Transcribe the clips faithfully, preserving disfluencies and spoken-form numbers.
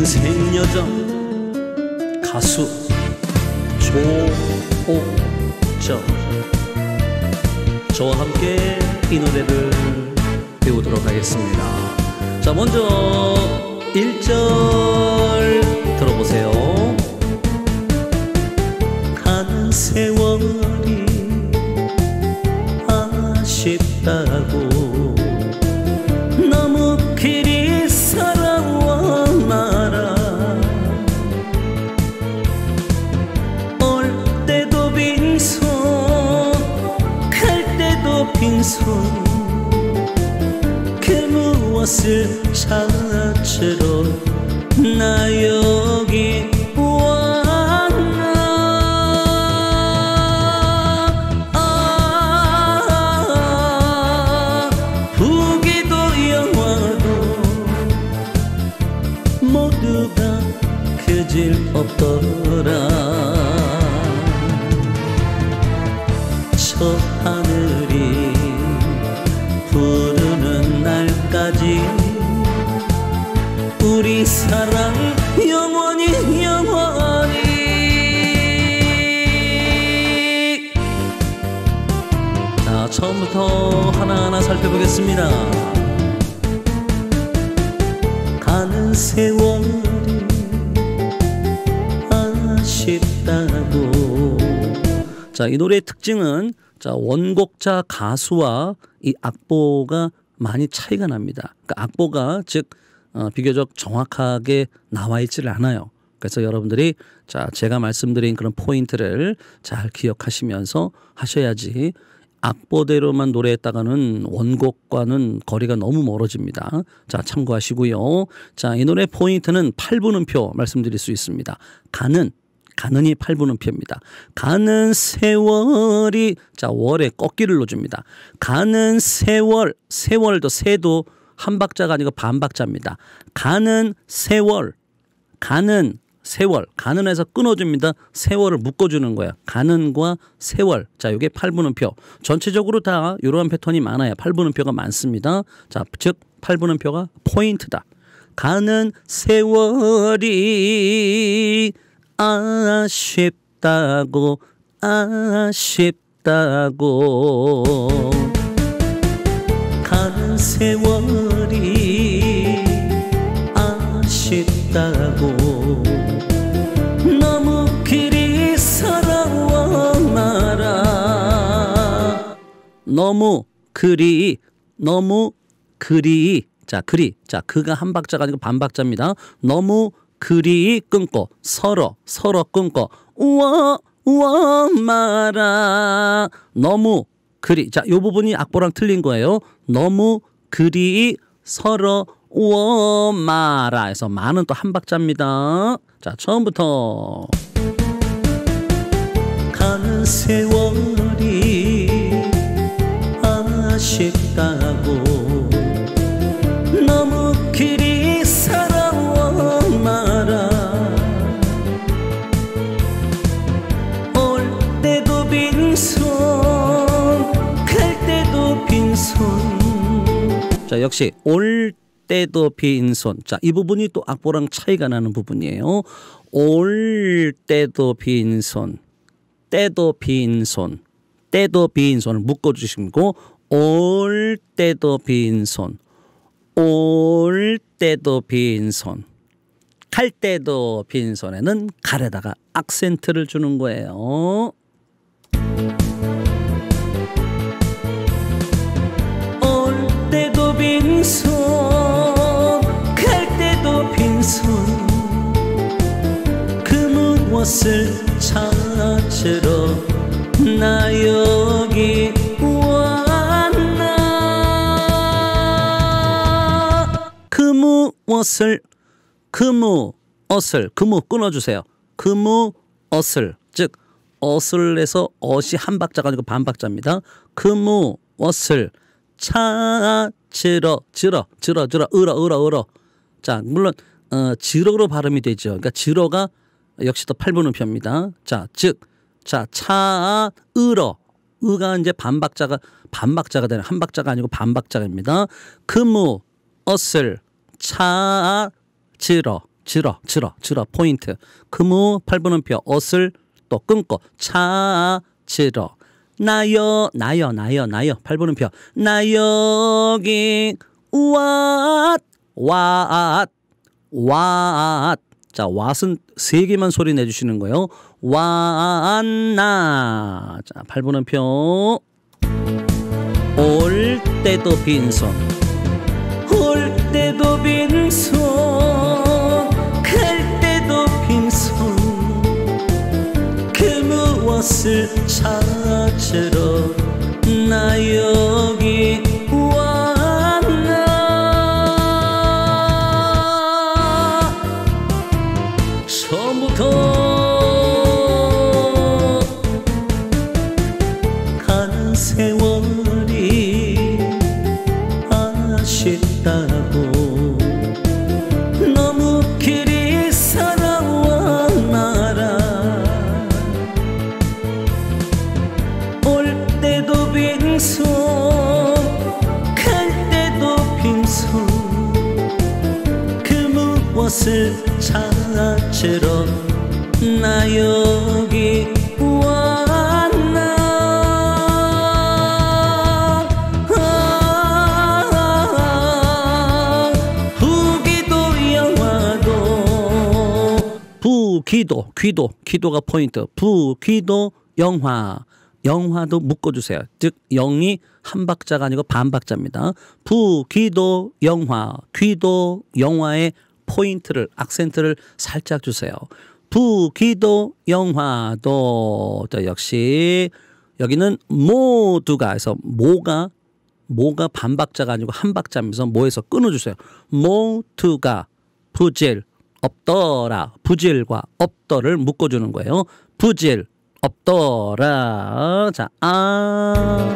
인생여정 가수 조옥정, 저와 함께 이 노래를 배우도록 하겠습니다. 자, 먼저 일 절 들어보세요. 가는 세월이 아쉽다고 너무 길이 살아와 말아. 올 때도 빈손 갈 때도 빈손, 그 무엇을 찾으러 나 여기 왔나. 아, 부기도 영화도 모두가 그질 없더라. 저 하늘이 부르는 날까지 우리 사랑 영원히 영원히. 자, 처음부터 하나하나 살펴보겠습니다. 가는 세월이 아쉽다고. 자, 이 노래의 특징은 자, 원곡자 가수와 이 악보가 많이 차이가 납니다. 그러니까 악보가 즉 어, 비교적 정확하게 나와 있지를 않아요. 그래서 여러분들이 자, 제가 말씀드린 그런 포인트를 잘 기억하시면서 하셔야지, 악보대로만 노래했다가는 원곡과는 거리가 너무 멀어집니다. 자, 참고하시고요. 자, 이 노래 포인트는 팔 분음표 말씀드릴 수 있습니다. 가는, 가는이 팔 분음표입니다. 가는 세월이, 자, 월에 꺾기를 넣어줍니다. 가는 세월, 세월도 세도 한 박자가 아니고 반 박자입니다. 가는 세월, 가는 세월, 가는에서 끊어줍니다. 세월을 묶어주는 거예요. 가는과 세월. 자, 이게 팔 분음표. 전체적으로 다 이러한 패턴이 많아요. 팔 분음표가 많습니다. 자, 즉 팔 분음표가 포인트다. 가는 세월이 아쉽다고, 아쉽다고. 가는 세월이 아쉽다고 너무 길이 살아와 말아. 너무 그리, 너무 그리. 자, 그리. 자, 그가 한 박자가 아니고 반 박자입니다. 너무 그리 끊고 서로, 서로 끊고 우와, 우와 말아. 너무 그리. 자, 요 부분이 악보랑 틀린 거예요. 너무 그리 서러 워 마라 해서 마는 또 한 박자입니다. 자, 처음부터. 가는 세월이 아쉽다고 너무 길이 살아와 말아. 올 때도 빈손 빈손. 자, 역시 올 때도 빈손. 자, 이 부분이 또 악보랑 차이가 나는 부분이에요. 올 때도 빈손, 때도 빈손, 때도 빈손을 묶어주시고, 올 때도 빈손, 올 때도 빈손, 갈 때도 빈손에는 갈에다가 악센트를 주는 거예요. 빈손 갈 때도 빈손, 그 무엇을 찾으러 나 여기 왔나. 그 무엇을, 그 무엇을, 그 무 끊어주세요. 그 무엇을, 즉 어슬 내서 어시 한 박자가 아니고 반 박자입니다. 그 무엇을 찾으러, 지러, 지러, 지러, 으러, 으러, 으러. 자, 물론 어, 지러로 발음이 되죠. 그러니까 지러가 역시 또 팔 분음표입니다. 자, 즉, 자, 차, 으러, 으가 이제 반박자가 반박자가 되는, 한 박자가 아니고 반박자입니다. 그 무엇을 찾으러, 지러 지러 지러 포인트. 그무 팔분음표 옷을 또 끊고 찾으러 나여 나여 나여 나여 팔분음표 나 여기 왓 왓 왓. 자 왓은 세 개만 소리 내주시는 거예요. 왔나. 자 팔분음표 올 때도 빈손 올 때도 빈손 갈 때도 빈손 그 무엇을 찾으러 나 여기 왔나. 처음부터 가는 세월이 아쉽다고 너무 길이 살아와 말아. 올 때도 빈손 갈 때도 빈손 그 무엇을 찾으러 나 여기 왔나. 아, 부기도 영화도 부기도 기도 기도가 포인트. 부기도 영화 영화도 묶어주세요. 즉 영이 한 박자가 아니고 반 박자입니다. 부기도 영화 귀도 영화의 포인트를 악센트를 살짝 주세요. 부기도 영화도. 또 역시 여기는 모두가 해서 모가 모가 반 박자가 아니고 한 박자면서 모에서 끊어주세요. 모두가 부질 없더라. 부질과 없더를 묶어주는 거예요. 부질 없더라. 자, 아.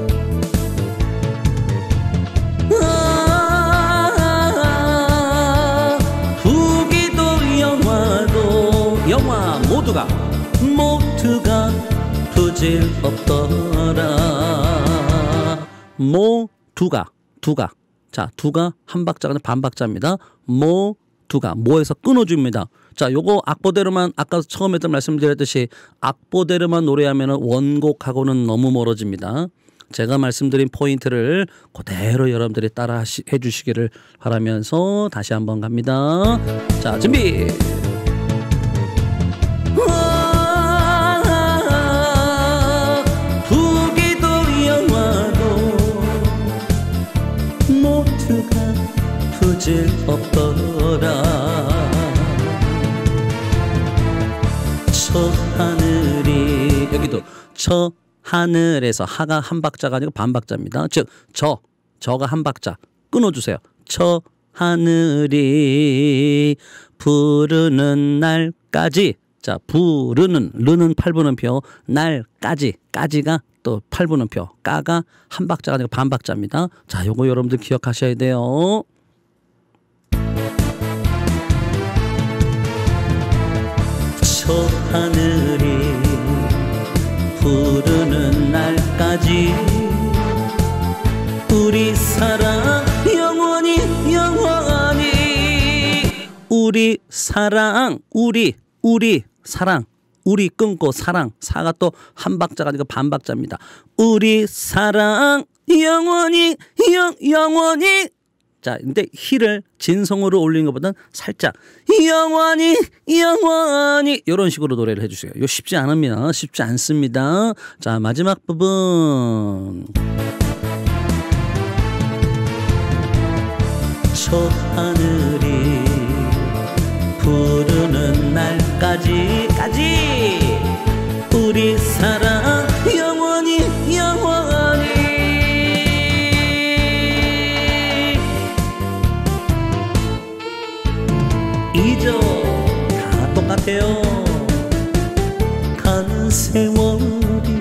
아, 부기도 영화도 영화 모두가 모두가 부질 없더라. 모두가 두가. 자, 두가 한 박자가 아니라 반 박자입니다. 모두가 모에서 끊어줍니다. 자, 요거 악보대로만 아까 처음에도 말씀드렸듯이 악보대로만 노래하면 원곡하고는 너무 멀어집니다. 제가 말씀드린 포인트를 그대로 여러분들이 따라 해주시기를 바라면서 다시 한번 갑니다. 자, 준비. 부기도 영화도 모두가 부질 없더라. 저 하늘이 여기도 저 하늘에서 하가 한 박자가 아니고 반 박자입니다. 즉 저 저가 한 박자 끊어주세요. 저 하늘이 부르는 날까지. 자 부르는 르는 팔분음표 날까지 까지가 또 팔분음표 까가 한 박자가 아니고 반 박자입니다. 자 요거 여러분들 기억하셔야 돼요. 저 하늘이 부르는 날까지 우리 사랑 영원히 영원히 우리 사랑 우리 우리 사랑 우리 끊고 사랑 사가 또 한 박자가 아니고 반 박자입니다. 우리 사랑 영원히 영 영원히. 자, 근데 히를 진성으로 올리는 것보다는 살짝 영원히 영원히 이런 식으로 노래를 해주세요. 이거 쉽지 않습니다. 쉽지 않습니다. 자, 마지막 부분. 저 하늘이 부르는 날까지 까지 우리 사랑 영원히 영원히. 이죠 다 똑같아요. 가는 세월이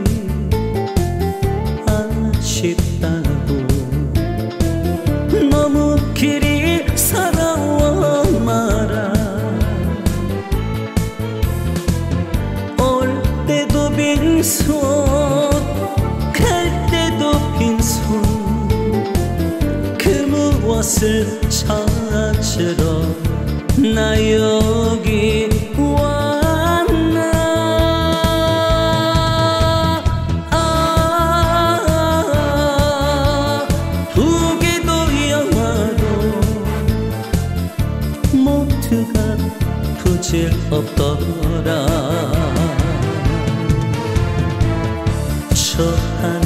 아쉽다고 너무 길이 살아와 말아. 올 때도 빈손 갈 때도 빈손 그 무엇을 찾으러 나 여기 왔나. 아, 두 개도 영화도 모두가 부질 없더라. 저 하늘